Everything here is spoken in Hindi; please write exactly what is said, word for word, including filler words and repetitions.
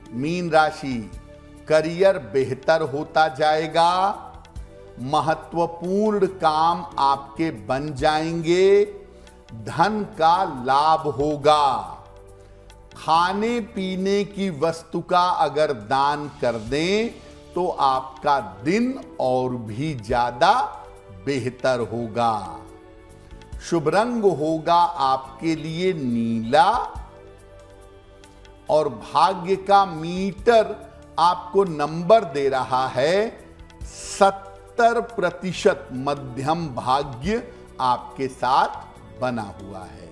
मीन राशि, करियर बेहतर होता जाएगा, महत्वपूर्ण काम आपके बन जाएंगे, धन का लाभ होगा। खाने पीने की वस्तु का अगर दान कर दें तो आपका दिन और भी ज्यादा बेहतर होगा। शुभ रंग होगा आपके लिए नीला और भाग्य का मीटर आपको नंबर दे रहा है सत्तर प्रतिशत। मध्यम भाग्य आपके साथ बना हुआ है।